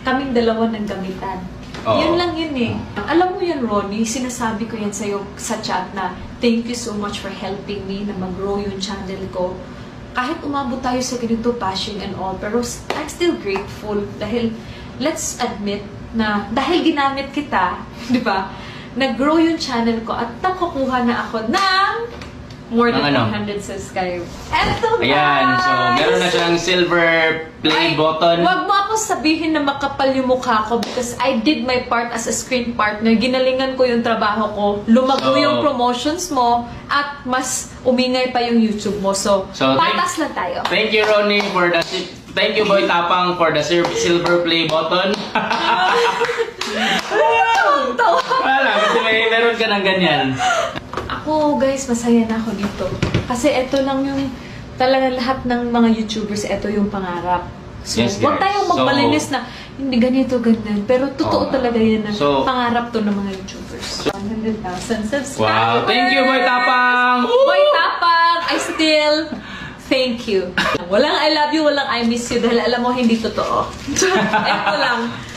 kaming dalawa ng gamitan. Yun lang yun eh. Alam mo yan, Ronnie, sinasabi ko yan sa'yo sa chat na thank you so much for helping me na mag-grow yung channel ko. Kahit umabot tayo sa ganito, passion and all, pero I'm still grateful dahil let's admit na dahil ginamit kita, di ba, nag-grow yung channel ko at nakakuha na ako ng more than 100 subscribers. Eto guys! Ayan, so meron na siyang silver play button. Wag mo ako sabihin na makapal yung mukha ko because I did my part as a screen partner. Ginalingan ko yung trabaho ko. Lumago yung promotions mo at mas umingay pa yung YouTube mo. So patas lang tayo. Thank you, Ronnie, for the... Thank you, Boy Tapang, for the silver play button. Wala, kasi meron ka ng ganyan. Ako, guys, masaya na ako dito. Kasi ito lang yung talaga lahat ng mga YouTubers, ito yung pangarap. So, huwag tayong magmalinis na hindi ganito, ganyan. Pero totoo talaga yan na pangarap to ng mga YouTubers. 100,000 subscribers! Wow! Thank you, Boy Tapang! Boy Tapang! I still thank you. Walang I love you, walang I miss you dahil alam mo hindi totoo. Ito lang.